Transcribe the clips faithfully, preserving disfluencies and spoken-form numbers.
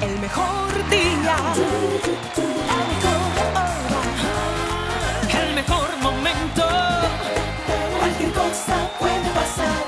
el mejor día, la mejor hora, el mejor momento. Cualquier cosa puede pasar.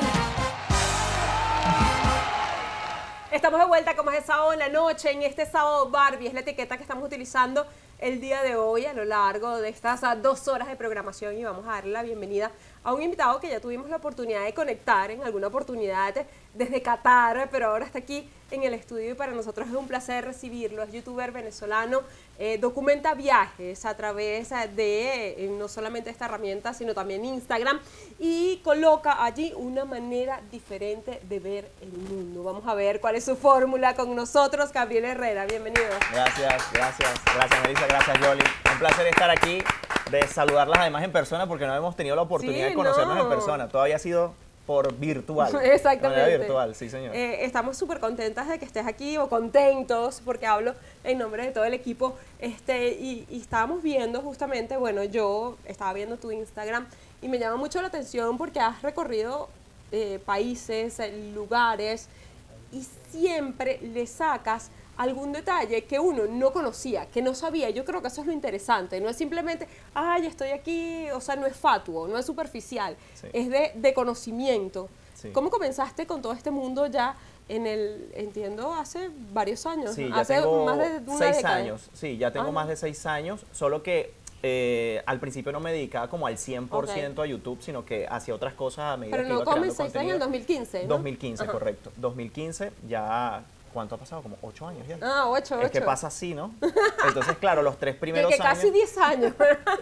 Estamos de vuelta como es el sábado en la noche, en este sábado Barbie, es la etiqueta que estamos utilizando el día de hoy a lo largo de estas dos horas de programación, y vamos a darle la bienvenida a un invitado que ya tuvimos la oportunidad de conectar en alguna oportunidad desde Qatar, pero ahora está aquí en el estudio y para nosotros es un placer recibirlo. Es youtuber venezolano, eh, documenta viajes a través de eh, no solamente esta herramienta, sino también Instagram, y coloca allí una manera diferente de ver el mundo. Vamos a ver cuál es su fórmula con nosotros, Gabriel Herrera. Bienvenido. Gracias, gracias, gracias Melissa, gracias Yoli. Un placer estar aquí, de saludarlas además en persona, porque no hemos tenido la oportunidad Sí, de conocernos no. en persona. Todavía ha sido por virtual. Exactamente. De manera virtual, sí señor. Eh, estamos súper contentas de que estés aquí, o contentos, porque hablo en nombre de todo el equipo. Este, y, y estábamos viendo justamente, bueno, yo estaba viendo tu Instagram y me llama mucho la atención porque has recorrido eh, países, eh, lugares, y siempre le sacas algún detalle que uno no conocía, que no sabía. Yo creo que eso es lo interesante, no es simplemente, ay, estoy aquí, o sea, no es fatuo, no es superficial, Sí. es de, de conocimiento. Sí. ¿Cómo comenzaste con todo este mundo ya en el, entiendo, hace varios años? Sí, ya hace tengo más de una seis década. años. Sí, ya tengo Ah, más de seis años, solo que eh, al principio no me dedicaba como al cien por ciento Ok. a YouTube, sino que hacía otras cosas a medida Pero que no iba creando comenzaste en el contenido. dos mil quince, ¿no? dos mil quince, Ajá. correcto. dos mil quince, ya, ¿cuánto ha pasado? Como ocho años ya. Ah, ocho, Es que ocho. pasa así, ¿no? Entonces, claro, los tres Que, primeros que años... casi diez años.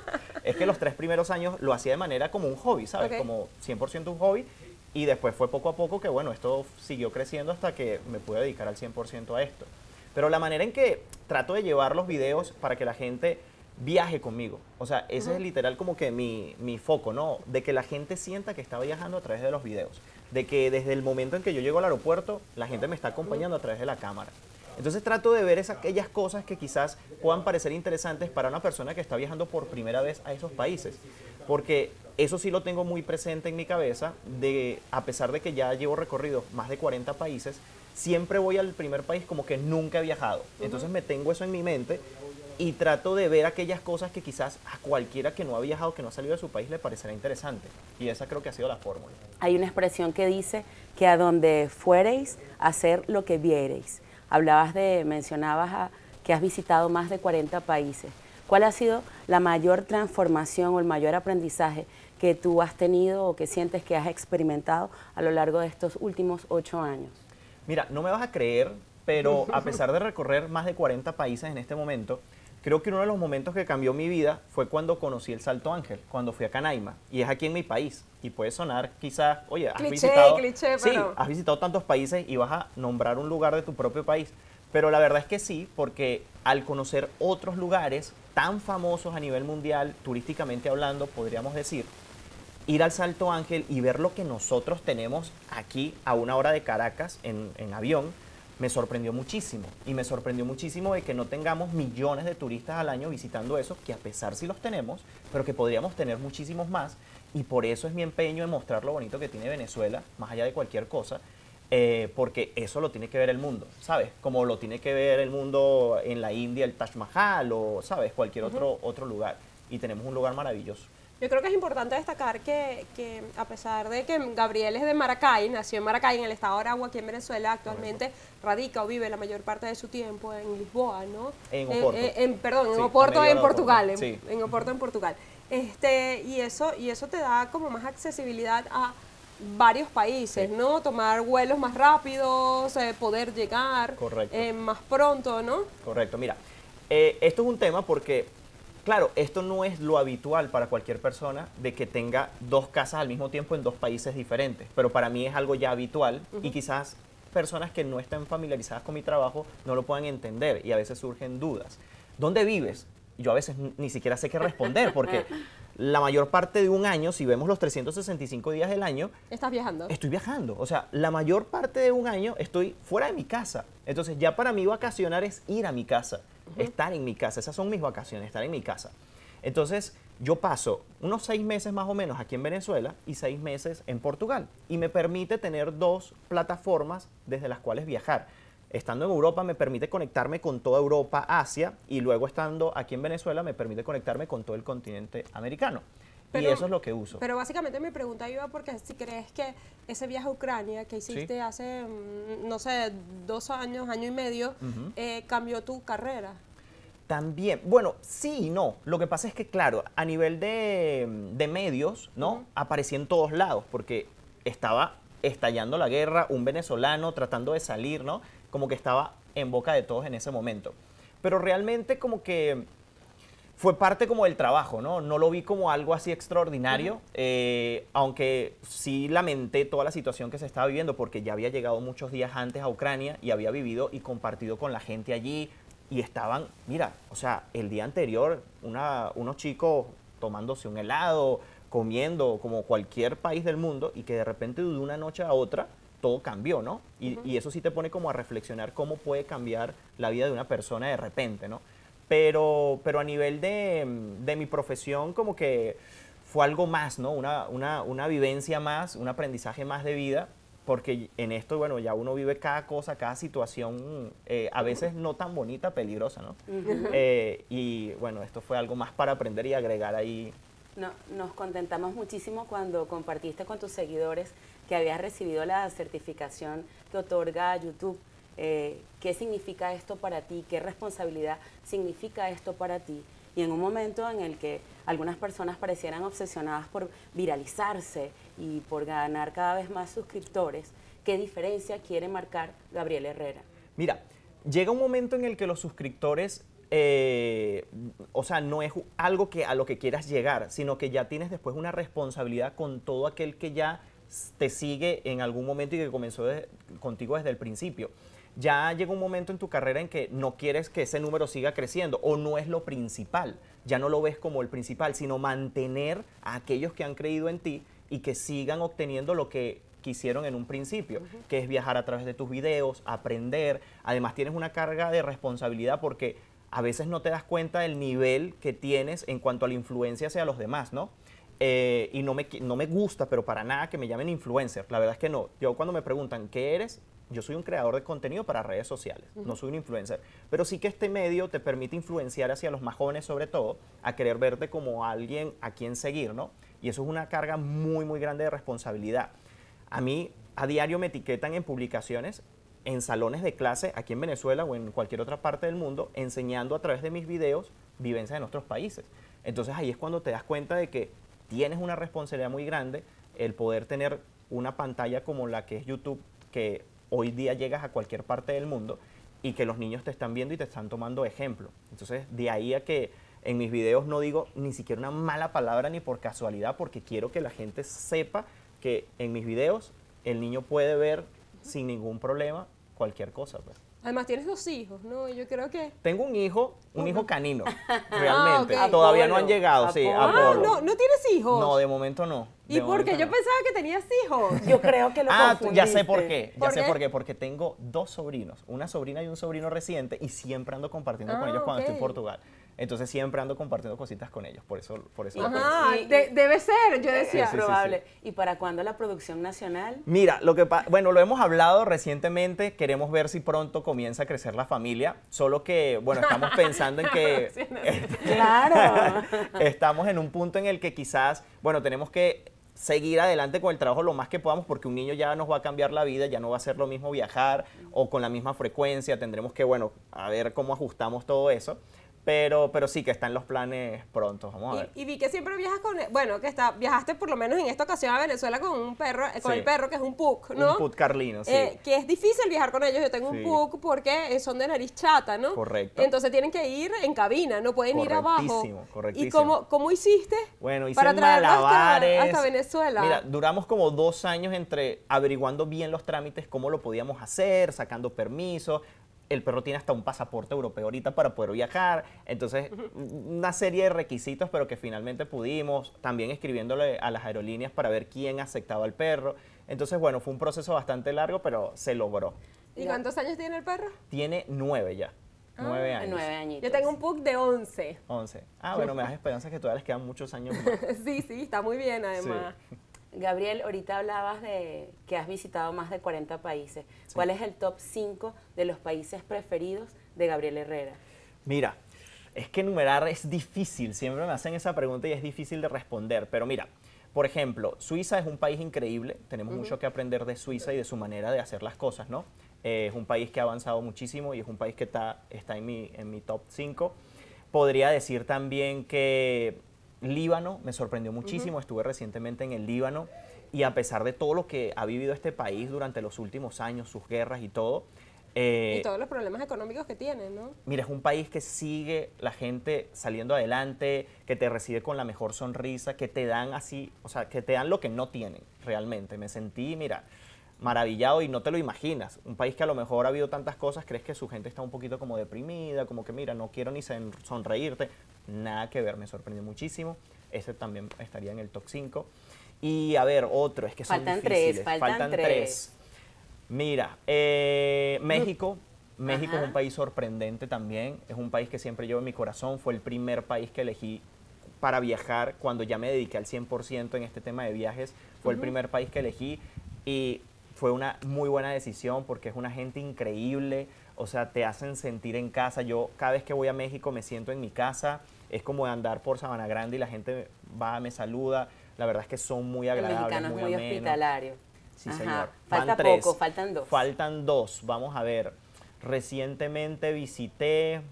Es que los tres primeros años lo hacía de manera como un hobby, ¿sabes? Ok. Como cien por ciento un hobby. Y después fue poco a poco que, bueno, esto siguió creciendo hasta que me pude dedicar al cien por ciento a esto. Pero la manera en que trato de llevar los videos para que la gente viaje conmigo. O sea, ese Ujú. es literal como que mi, mi foco, ¿no? De que la gente sienta que está viajando a través de los videos. De que desde el momento en que yo llego al aeropuerto, la gente me está acompañando a través de la cámara. Entonces trato de ver esas, aquellas cosas que quizás puedan parecer interesantes para una persona que está viajando por primera vez a esos países. Porque eso sí lo tengo muy presente en mi cabeza, de, a pesar de que ya llevo recorrido más de cuarenta países, siempre voy al primer país como que nunca he viajado. Entonces me tengo eso en mi mente y trato de ver aquellas cosas que quizás a cualquiera que no ha viajado, que no ha salido de su país, le parecerá interesante. Y esa creo que ha sido la fórmula. Hay una expresión que dice que a donde fuereis, hacer lo que viereis. Hablabas de, mencionabas a, que has visitado más de cuarenta países. ¿Cuál ha sido la mayor transformación o el mayor aprendizaje que tú has tenido o que sientes que has experimentado a lo largo de estos últimos ocho años? Mira, no me vas a creer, pero a pesar de recorrer más de cuarenta países en este momento, creo que uno de los momentos que cambió mi vida fue cuando conocí el Salto Ángel, cuando fui a Canaima, y es aquí en mi país. Y puede sonar quizás, oye, has Cliché, visitado, cliché, sí, pero- has visitado tantos países y vas a nombrar un lugar de tu propio país. Pero la verdad es que sí, porque al conocer otros lugares tan famosos a nivel mundial, turísticamente hablando, podríamos decir, ir al Salto Ángel y ver lo que nosotros tenemos aquí a una hora de Caracas en, en avión, me sorprendió muchísimo. Y me sorprendió muchísimo de que no tengamos millones de turistas al año visitando eso, que a pesar sí los tenemos, pero que podríamos tener muchísimos más. Y por eso es mi empeño en mostrar lo bonito que tiene Venezuela, más allá de cualquier cosa, eh, porque eso lo tiene que ver el mundo, ¿sabes? Como lo tiene que ver el mundo en la India, el Taj Mahal, o, ¿sabes? Cualquier otro, otro lugar. Y tenemos un lugar maravilloso. Yo creo que es importante destacar que, que a pesar de que Gabriel es de Maracay, nació en Maracay, en el estado de Aragua, aquí en Venezuela, actualmente radica o vive la mayor parte de su tiempo en Lisboa, ¿no? En Eh, Oporto. eh, en- perdón, en Sí, a Oporto, media en hora de Portugal. Oporto. En, Sí. en Oporto, en Portugal. Este, y, eso, y eso te da como más accesibilidad a varios países, Sí. ¿no? Tomar vuelos más rápidos, eh, poder llegar Correcto. eh, más pronto, ¿no? Correcto, mira, eh, esto es un tema porque, claro, esto no es lo habitual para cualquier persona de que tenga dos casas al mismo tiempo en dos países diferentes, pero para mí es algo ya habitual y quizás personas que no estén familiarizadas con mi trabajo no lo puedan entender y a veces surgen dudas. ¿Dónde vives? Yo a veces ni- ni siquiera sé qué responder porque la mayor parte de un año, si vemos los trescientos sesenta y cinco días del año, Estás viajando. estoy viajando. O sea, la mayor parte de un año estoy fuera de mi casa. Entonces, ya para mí vacacionar es ir a mi casa, estar en mi casa. Esas son mis vacaciones, estar en mi casa. Entonces, yo paso unos seis meses más o menos aquí en Venezuela y seis meses en Portugal. Y me permite tener dos plataformas desde las cuales viajar. estando en Europa me permite conectarme con toda Europa, Asia, y luego estando aquí en Venezuela me permite conectarme con todo el continente americano. Pero- y eso es lo que uso. Pero básicamente mi pregunta iba porque si crees que ese viaje a Ucrania que hiciste Sí. hace, mm, no sé, dos años, año y medio, Ujú. eh, cambió tu carrera. También, bueno, sí y no. Lo que pasa es que, claro, a nivel de, de medios, ¿no? Ujú. Aparecí en todos lados porque estaba estallando la guerra, un venezolano tratando de salir, ¿no? Como que estaba en boca de todos en ese momento. Pero realmente como que fue parte como del trabajo, ¿no? No lo vi como algo así extraordinario, eh, aunque sí lamenté toda la situación que se estaba viviendo porque ya había llegado muchos días antes a Ucrania y había vivido y compartido con la gente allí y estaban, mira, o sea, el día anterior una, unos chicos tomándose un helado, comiendo como cualquier país del mundo y que de repente de una noche a otra todo cambió, ¿no? Y, y eso sí te pone como a reflexionar cómo puede cambiar la vida de una persona de repente, ¿no? Pero, pero a nivel de, de mi profesión como que fue algo más, ¿no? Una, una, una vivencia más, un aprendizaje más de vida, porque en esto, bueno, ya uno vive cada cosa, cada situación, eh, a veces no tan bonita, peligrosa, ¿no? Eh, y bueno, esto fue algo más para aprender y agregar ahí. No, nos contentamos muchísimo cuando compartiste con tus seguidores que habías recibido la certificación que otorga YouTube. Eh, ¿Qué significa esto para ti? ¿Qué responsabilidad significa esto para ti? Y en un momento en el que algunas personas parecieran obsesionadas por viralizarse y por ganar cada vez más suscriptores, ¿qué diferencia quiere marcar Gabriel Herrera? Mira, llega un momento en el que los suscriptores, eh, o sea, no es algo que a lo que quieras llegar, sino que ya tienes después una responsabilidad con todo aquel que ya te sigue en algún momento y que comenzó de- contigo desde el principio. Ya llega un momento en tu carrera en que no quieres que ese número siga creciendo o no es lo principal, ya no lo ves como el principal, sino mantener a aquellos que han creído en ti y que sigan obteniendo lo que quisieron en un principio, que es viajar a través de tus videos, aprender. Además tienes una carga de responsabilidad porque a veces no te das cuenta del nivel que tienes en cuanto a la influencia hacia los demás, ¿no? Eh, y no me, qui- no me gusta, pero para nada que me llamen influencer. La verdad es que no. Yo cuando me preguntan, ¿qué eres? Yo soy un creador de contenido para redes sociales, no soy un influencer. Pero sí que este medio te permite influenciar hacia los más jóvenes sobre todo, a querer verte como alguien a quien seguir, ¿no? Y eso es una carga muy, muy grande de responsabilidad. A mí a diario me etiquetan en publicaciones, en salones de clase aquí en Venezuela o en cualquier otra parte del mundo, enseñando a través de mis videos vivencias en otros países. Entonces ahí es cuando te das cuenta de que tienes una responsabilidad muy grande el poder tener una pantalla como la que es YouTube, que hoy día llegas a cualquier parte del mundo y que los niños te están viendo y te están tomando ejemplo. Entonces, de ahí a que en mis videos no digo ni siquiera una mala palabra ni por casualidad, porque quiero que la gente sepa que en mis videos el niño puede ver sin ningún problema cualquier cosa, pues. Además tienes dos hijos, ¿no? Y yo creo que... Tengo un hijo, un hijo canino, realmente. ok. Todavía no Apolo, han llegado, sí, Apolo. Ah, Apolo. no, ¿no tienes hijos? No, de momento no. ¿Y de por qué? momento Yo no. pensaba que tenías hijos. Yo creo que lo Ah, tú- ya sé confundiste. por qué, ya ¿Por sé qué? por qué, porque tengo dos sobrinos, una sobrina y un sobrino reciente y siempre ando compartiendo con Ah, ellos cuando estoy en ok. Portugal. Entonces siempre ando compartiendo cositas con ellos, por eso, por eso lo cuento. Ajá, Y- de- debe ser, yo decía. Es Sí, sí, sí, probable. ¿Y para cuándo la producción nacional? Mira, lo que pa- bueno, lo hemos hablado recientemente, queremos ver si pronto comienza a crecer la familia, solo que, bueno, estamos pensando en que Claro. estamos en un punto en el que quizás, bueno, tenemos que seguir adelante con el trabajo lo más que podamos porque un niño ya nos va a cambiar la vida, ya no va a ser lo mismo viajar o con la misma frecuencia, tendremos que, bueno, a ver cómo ajustamos todo eso, pero, pero sí que están los planes pronto, vamos a ver. Y, y vi que siempre viajas con, bueno, que está, viajaste por lo menos en esta ocasión a Venezuela con un perro, eh, con Sí. el perro que es un pug, ¿no? Un put carlino, sí. Eh, que es difícil viajar con ellos. Yo tengo un Sí. pug porque eh, son de nariz chata, ¿no? Correcto. Entonces tienen que ir en cabina, no pueden ir abajo. Correctísimo, correctísimo. ¿Y cómo, cómo hiciste? Bueno, hice para traerlo hasta- malabares. hasta Venezuela. Mira, duramos como dos años entre averiguando bien los trámites, cómo lo podíamos hacer, sacando permisos. El perro tiene hasta un pasaporte europeo ahorita para poder viajar. Entonces, una serie de requisitos, pero que finalmente pudimos. También escribiéndole a las aerolíneas para ver quién aceptaba al perro. Entonces, bueno, fue un proceso bastante largo, pero se logró. ¿Y Ya. cuántos años tiene el perro? Tiene nueve ya. Nueve años. Nueve añitos. Yo tengo un pug de once. Once. Ah, bueno, me das esperanza que todavía les quedan muchos años más. Sí, sí, está muy bien además. Gabriel, ahorita hablabas de que has visitado más de cuarenta países. Sí. ¿Cuál es el top cinco de los países preferidos de Gabriel Herrera? Mira, es que enumerar es difícil, siempre me hacen esa pregunta y es difícil de responder, pero mira, por ejemplo, Suiza es un país increíble, tenemos uh-huh. mucho que aprender de Suiza y de su manera de hacer las cosas, ¿no? Eh, es un país que ha avanzado muchísimo y es un país que está, está en, mi, en mi top cinco. Podría decir también que Líbano me sorprendió muchísimo, uh-huh. estuve recientemente en el Líbano y a pesar de todo lo que ha vivido este país durante los últimos años, sus guerras y todo. Eh, y todos los problemas económicos que tiene, ¿no? Mira, es un país que sigue la gente saliendo adelante, que te recibe con la mejor sonrisa, que te dan así, o sea, que te dan lo que no tienen realmente. Me sentí, mira, maravillado y no te lo imaginas. Un país que a lo mejor ha habido tantas cosas, crees que su gente está un poquito como deprimida, como que mira, no quiero ni sonreírte. Nada que ver, me sorprendió muchísimo. Ese también estaría en el top cinco. Y a ver, otro, es que son faltan difíciles. Tres, faltan, faltan tres. tres. Mira, eh, México. México Ajá. es un país sorprendente también. Es un país que siempre llevo en mi corazón. Fue el primer país que elegí para viajar cuando ya me dediqué al cien por ciento en este tema de viajes. Fue uh-huh. el primer país que elegí y fue una muy buena decisión porque es una gente increíble. O sea, te hacen sentir en casa. Yo cada vez que voy a México me siento en mi casa. Es como andar por Sabana Grande y la gente va, me saluda. La verdad es que son muy agradables, el mexicano muy es muy amenos. hospitalario. Sí, Ajá. señor. Falta Van tres. poco, faltan dos. Faltan dos. Vamos a ver. Recientemente visité...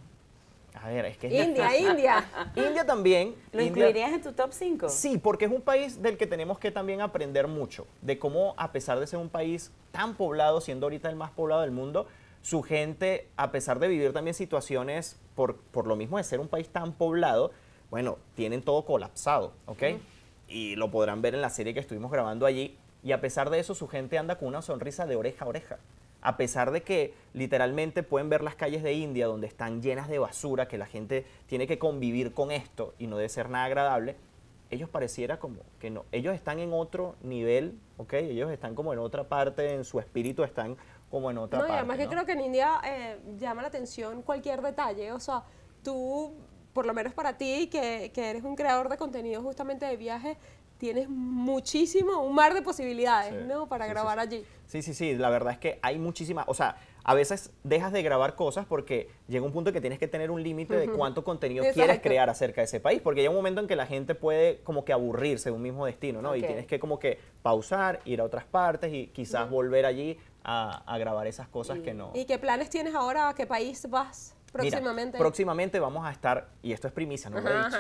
A ver, es que es India, India. India también. ¿Lo India, incluirías en tu top cinco? Sí, porque es un país del que tenemos que también aprender mucho. De cómo, a pesar de ser un país tan poblado, siendo ahorita el más poblado del mundo, su gente, a pesar de vivir también situaciones, por, por lo mismo de ser un país tan poblado, bueno, tienen todo colapsado, ¿ok? Uh-huh. Y lo podrán ver en la serie que estuvimos grabando allí. Y a pesar de eso, su gente anda con una sonrisa de oreja a oreja. A pesar de que literalmente pueden ver las calles de India donde están llenas de basura, que la gente tiene que convivir con esto y no debe ser nada agradable, ellos pareciera como que no. Ellos están en otro nivel, ¿ok? Ellos están como en otra parte, en su espíritu están como en otra no, parte. Y además ¿no? que creo que en India eh, llama la atención cualquier detalle. O sea, tú, por lo menos para ti, que, que eres un creador de contenido justamente de viajes, tienes muchísimo, un mar de posibilidades, sí, ¿no? Para sí, grabar sí, allí. Sí, sí, sí, la verdad es que hay muchísimas, o sea, a veces dejas de grabar cosas porque llega un punto que tienes que tener un límite uh-huh. de cuánto contenido Exacto. quieres crear acerca de ese país, porque llega un momento en que la gente puede como que aburrirse de un mismo destino, ¿no? Okay. Y tienes que como que pausar, ir a otras partes y quizás uh-huh. volver allí a, a grabar esas cosas y, que no. ¿Y qué planes tienes ahora? ¿A qué país vas? Próximamente. Mira, próximamente vamos a estar, y esto es primicia, no lo he dicho.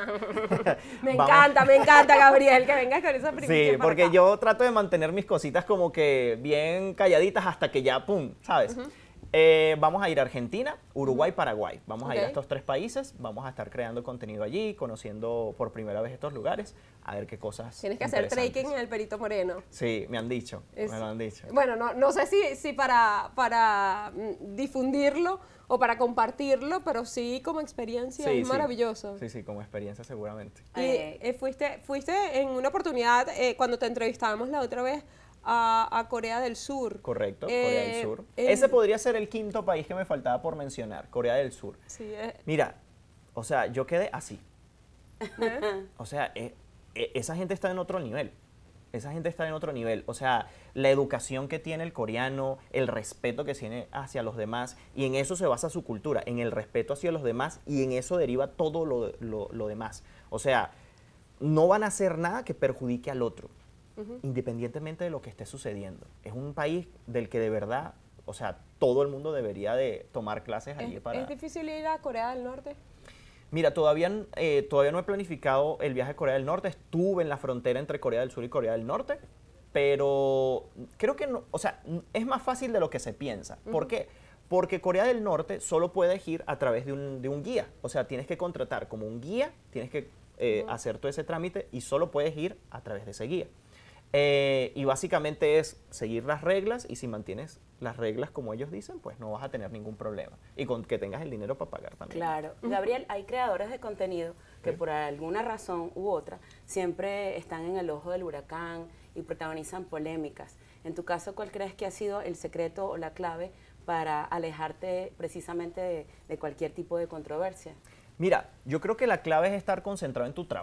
Me encanta, me encanta, Gabriel, que vengas con esa primicia. Sí, porque acá. Yo trato de mantener mis cositas como que bien calladitas hasta que ya, pum, ¿sabes? Uh-huh. eh, vamos a ir a Argentina, Uruguay, uh-huh. Paraguay. Vamos okay. a ir a estos tres países, vamos a estar creando contenido allí, conociendo por primera vez estos lugares, a ver qué cosas. Tienes que hacer trekking en el Perito Moreno. Sí, me han dicho, es, me lo han dicho. Bueno, no, no sé si, si para, para difundirlo o para compartirlo, pero sí como experiencia, sí, es sí. maravilloso. Sí, sí, como experiencia seguramente. Y eh, fuiste, fuiste en una oportunidad, eh, cuando te entrevistábamos la otra vez, a, a Corea del Sur. Correcto, eh, Corea del Sur. En... Ese podría ser el quinto país que me faltaba por mencionar, Corea del Sur. Sí, eh. Mira, o sea, yo quedé así. ¿Eh? O sea, eh, eh, esa gente está en otro nivel. Esa gente está en otro nivel. O sea, la educación que tiene el coreano, el respeto que tiene hacia los demás, y en eso se basa su cultura, en el respeto hacia los demás, y en eso deriva todo lo, lo, lo demás. O sea, no van a hacer nada que perjudique al otro, uh-huh. independientemente de lo que esté sucediendo. Es un país del que de verdad, o sea, todo el mundo debería de tomar clases allí ¿Es, para... ¿Es difícil ir a Corea del Norte? Mira, todavía, eh, todavía no he planificado el viaje a Corea del Norte. Estuve en la frontera entre Corea del Sur y Corea del Norte, pero creo que no, o sea, es más fácil de lo que se piensa. Uh-huh. ¿Por qué? Porque Corea del Norte solo puedes ir a través de un, de un guía. O sea, tienes que contratar como un guía, tienes que eh, uh-huh. hacer todo ese trámite y solo puedes ir a través de ese guía. Eh, y básicamente es seguir las reglas, y si mantienes las reglas como ellos dicen, pues no vas a tener ningún problema. Y con que tengas el dinero para pagar también. Claro. Gabriel, hay creadores de contenido que ¿Sí? por alguna razón u otra siempre están en el ojo del huracán y protagonizan polémicas. En tu caso, ¿cuál crees que ha sido el secreto o la clave para alejarte precisamente de, de cualquier tipo de controversia? Mira, yo creo que la clave es estar concentrado en tu trabajo.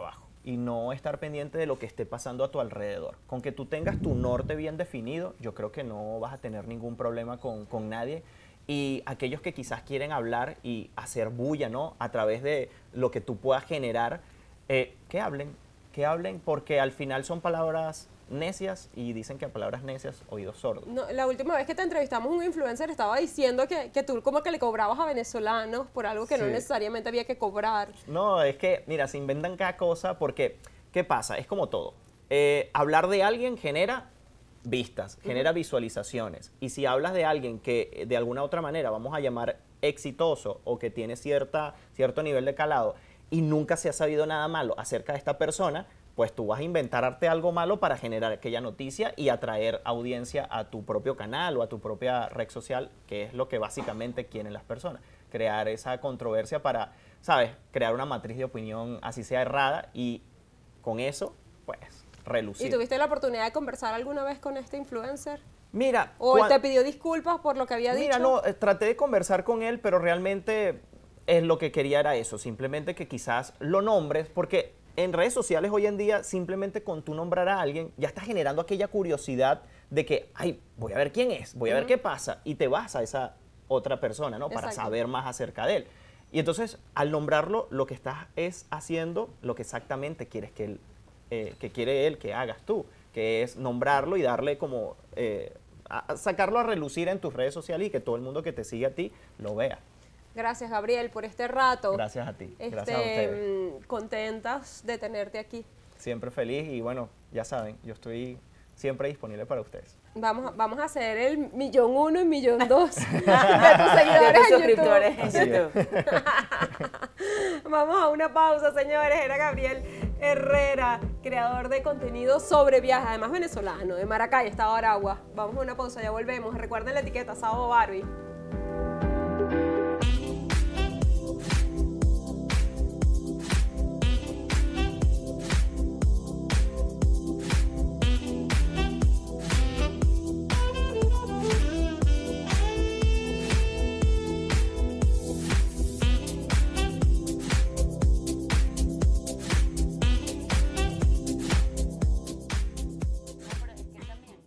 y no estar pendiente de lo que esté pasando a tu alrededor. Con que tú tengas tu norte bien definido, yo creo que no vas a tener ningún problema con, con nadie. Y aquellos que quizás quieren hablar y hacer bulla, ¿no? A través de lo que tú puedas generar, eh, que hablen, que hablen, porque al final son palabras necias y dicen que a palabras necias, oídos sordos. No, la última vez que te entrevistamos, un influencer estaba diciendo que, que tú como que le cobrabas a venezolanos por algo que no Sí. necesariamente había que cobrar. No, es que, mira, se inventan cada cosa porque, ¿qué pasa? Es como todo. Eh, hablar de alguien genera vistas, genera visualizaciones. Y si hablas de alguien que eh, de alguna otra manera vamos a llamar exitoso o que tiene cierta, cierto nivel de calado y nunca se ha sabido nada malo acerca de esta persona, pues tú vas a inventarte algo malo para generar aquella noticia y atraer audiencia a tu propio canal o a tu propia red social, que es lo que básicamente quieren las personas. Crear esa controversia para, ¿sabes? Crear una matriz de opinión así sea errada y con eso, pues, relucir. ¿Y tuviste la oportunidad de conversar alguna vez con este influencer? Mira, ¿O él cuan- te pidió disculpas por lo que había Mira, dicho? no, eh, traté de conversar con él, pero realmente es lo que quería era eso, simplemente que quizás lo nombres, porque en redes sociales hoy en día, simplemente con tú nombrar a alguien, ya estás generando aquella curiosidad de que, ay, voy a ver quién es, voy a ver qué pasa, y te vas a esa otra persona, ¿no? Para Exacto. saber más acerca de él. Y entonces, al nombrarlo, lo que estás es haciendo lo que exactamente quieres que él, eh, que quiere él que hagas tú, que es nombrarlo y darle como, eh, a- a sacarlo a relucir en tus redes sociales y que todo el mundo que te sigue a ti lo vea. Gracias, Gabriel, por este rato. Gracias a ti, Este, gracias a ustedes. mm, contentas de tenerte aquí. Siempre feliz y bueno, ya saben, yo estoy siempre disponible para ustedes. Vamos, a- vamos a hacer el millón uno y millón dos de tus De seguidores tus en suscriptores YouTube. Así en es. YouTube. Vamos a una pausa, señores. Era Gabriel Herrera, creador de contenido sobre viajes, además venezolano, de Maracay, estado Aragua. Vamos a una pausa, ya volvemos. Recuerden la etiqueta Sábado Barbie.